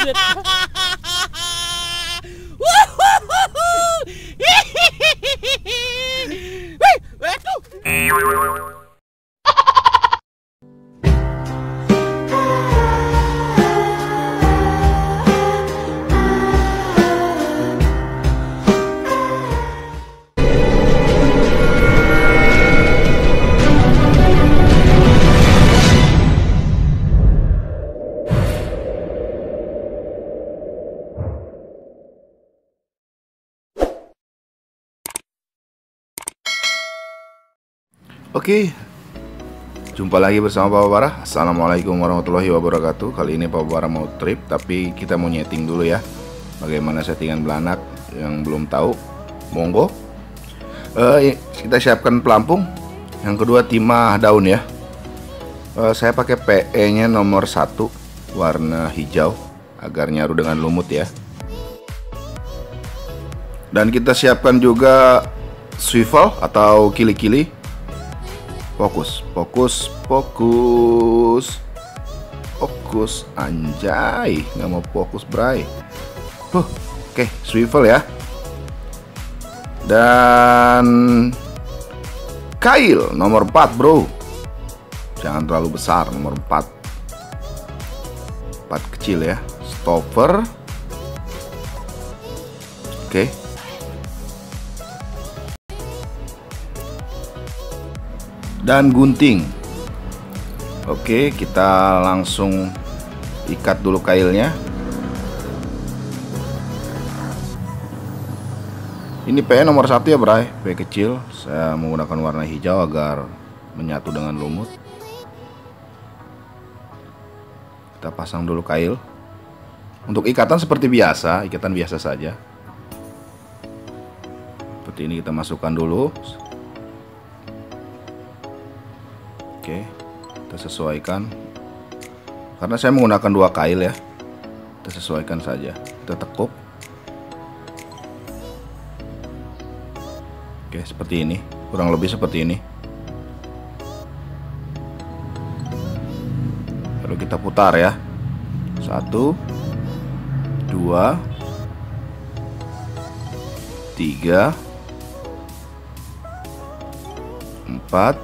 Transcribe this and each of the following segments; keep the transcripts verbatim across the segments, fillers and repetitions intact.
Oke, jumpa lagi bersama Papa Bara. Assalamualaikum warahmatullahi wabarakatuh. Kali ini Papa Bara mau trip, tapi kita mau nyeting dulu ya. Bagaimana settingan belanak yang belum tahu, monggo. uh, Kita siapkan pelampung. Yang kedua timah daun ya. uh, Saya pakai P E nya nomor satu, warna hijau, agar nyaru dengan lumut ya. Dan kita siapkan juga swivel atau kili-kili. Fokus, fokus, fokus, fokus, anjay, nggak mau fokus bray. Huh, oke, swivel ya. Dan kail nomor empat bro, jangan terlalu besar, nomor empat, empat kecil ya. Stopper, oke. Dan gunting. Oke, kita langsung ikat dulu kailnya. Ini P nomor satu ya bray, P kecil. Saya menggunakan warna hijau agar menyatu dengan lumut. Kita pasang dulu kail. Untuk ikatan seperti biasa, ikatan biasa saja. Seperti ini kita masukkan dulu. Oke, kita sesuaikan. Karena saya menggunakan dua kail ya, kita sesuaikan saja. Kita tekuk. Oke, seperti ini, kurang lebih seperti ini. Lalu kita putar ya. Satu, dua, tiga, empat.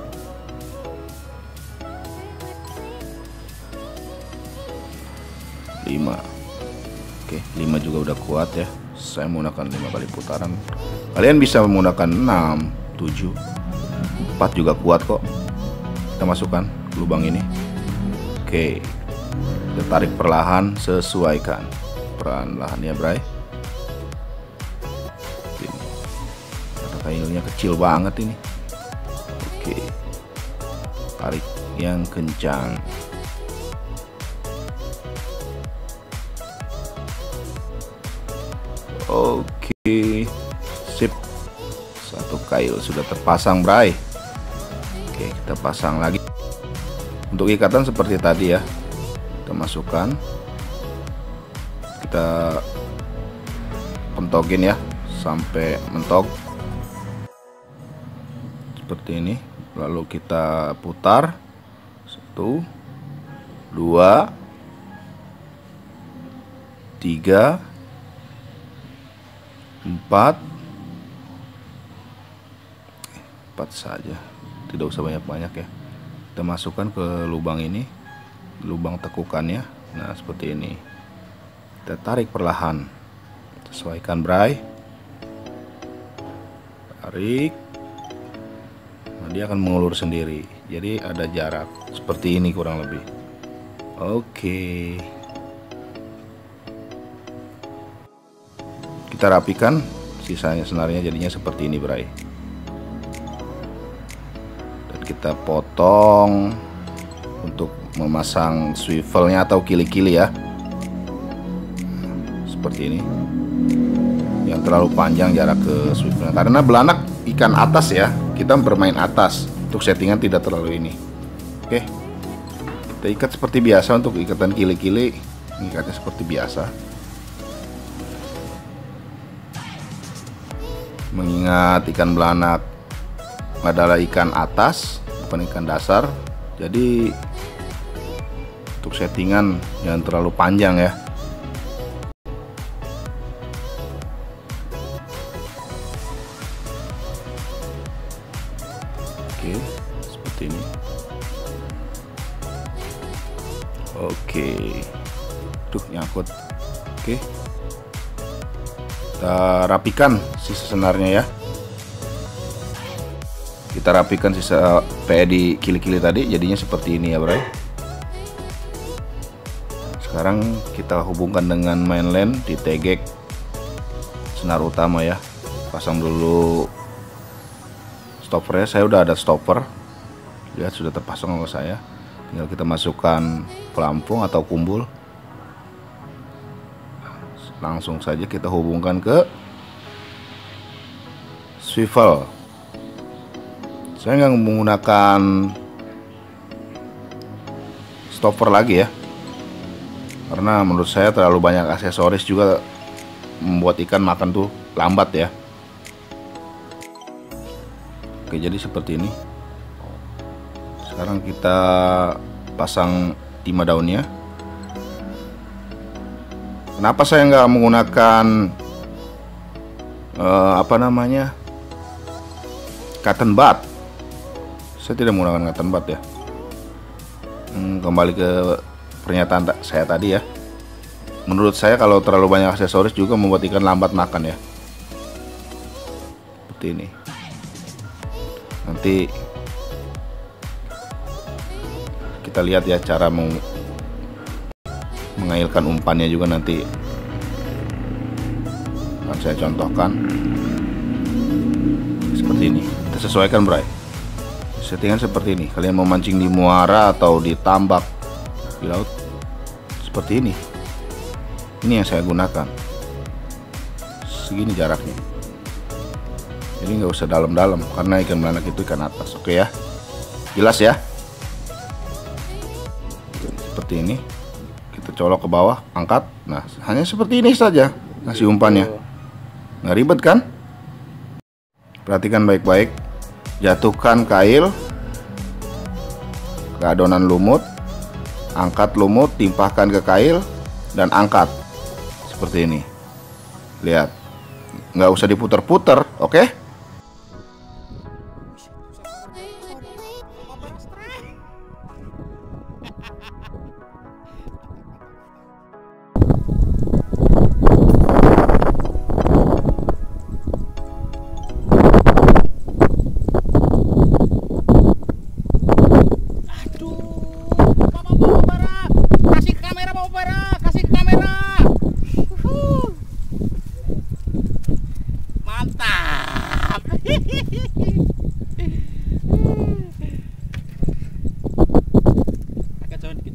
lima. Oke, lima juga udah kuat ya. Saya menggunakan lima kali putaran. Kalian bisa menggunakan enam, tujuh, empat juga kuat kok. Kita masukkan ke lubang ini. Oke, kita tarik perlahan, sesuaikan. Perlahan-lahan ya bray. Karena kailnya kecil banget ini. Oke, tarik yang kencang. Oke, sip. Satu kail sudah terpasang bray. Oke, kita pasang lagi. Untuk ikatan seperti tadi ya. Kita masukkan. Kita pentogin ya sampai mentok. Seperti ini. Lalu kita putar. Satu, dua, tiga, empat, empat saja, tidak usah banyak-banyak ya. Kita masukkan ke lubang ini, lubang tekukannya. Nah seperti ini. Kita tarik perlahan, sesuaikan bray. Tarik. Nah, dia akan mengulur sendiri. Jadi ada jarak seperti ini kurang lebih. Oke. Kita rapikan, sisanya senarnya jadinya seperti ini bray. Dan kita potong untuk memasang swivelnya atau kili-kili ya. Seperti ini. Yang terlalu panjang jarak ke swivelnya. Karena belanak ikan atas ya, kita bermain atas. Untuk settingan tidak terlalu ini. Oke, kita ikat seperti biasa. Untuk ikatan kili-kili, ikatnya seperti biasa. Mengingat ikan belanak adalah ikan atas, bukan ikan dasar. Jadi untuk settingan jangan terlalu panjang ya. Oke, seperti ini. Oke, tuh nyangkut. Oke, kita rapikan sisa senarnya ya. Kita rapikan sisa P E di kili-kili tadi, jadinya seperti ini ya bro. Sekarang kita hubungkan dengan mainland di tegek senar utama ya. Pasang dulu stoppernya. Saya udah ada stopper, lihat sudah terpasang oleh saya. Tinggal kita masukkan pelampung atau kumbul, langsung saja kita hubungkan ke swivel. Saya nggak menggunakan stopper lagi ya, karena menurut saya terlalu banyak aksesoris juga membuat ikan makan tuh lambat ya. Oke, jadi seperti ini. Sekarang kita pasang timah daunnya. Kenapa saya nggak menggunakan uh, apa namanya cotton bud? Saya tidak menggunakan cotton bud ya. Hmm, kembali ke pernyataan saya tadi ya. Menurut saya kalau terlalu banyak aksesoris juga membuat ikan lambat makan ya. Seperti ini. Nanti kita lihat ya cara meng mengailkan umpannya juga nanti akan saya contohkan seperti ini. Kita sesuaikan bray, settingan seperti ini. Kalian mau mancing di muara atau di tambak di laut seperti ini, ini yang saya gunakan. Segini jaraknya, jadi nggak usah dalam-dalam karena ikan belanak itu ikan atas. Oke ya, jelas ya. Seperti ini, kita colok ke bawah, angkat. Nah, hanya seperti ini saja ngasih umpannya, nggak ribet kan? Perhatikan baik-baik, jatuhkan kail ke adonan lumut, angkat lumut, timpahkan ke kail dan angkat seperti ini. Lihat, nggak usah diputer-puter, oke? Agak jauh dikit.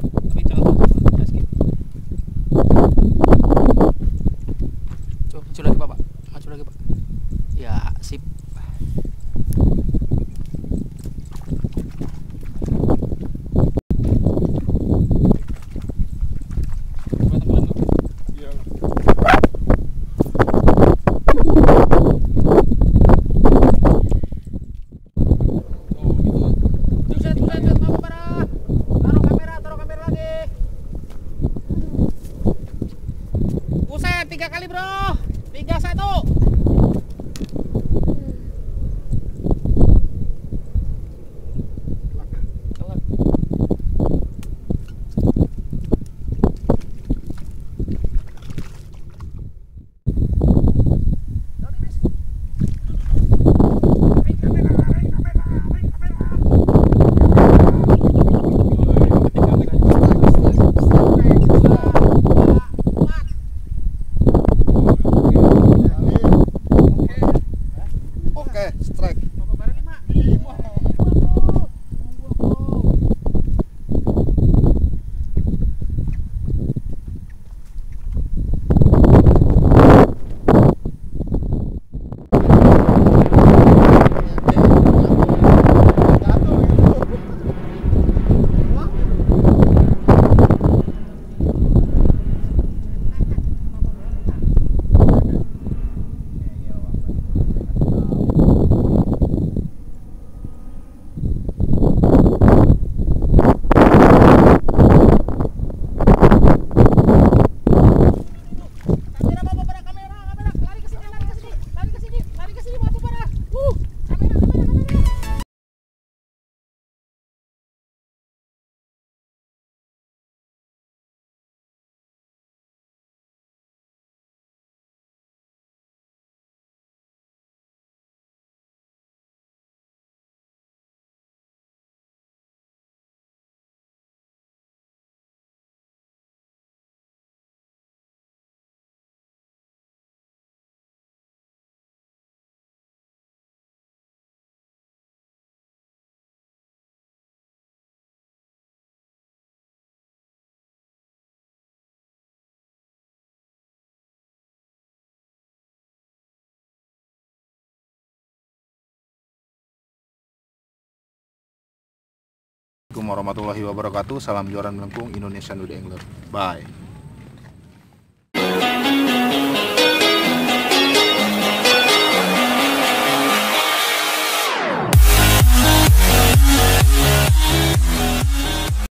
warahmatullahi wabarakatuh. Salam Joran Melengkung, Indonesian Wood Angler. Bye.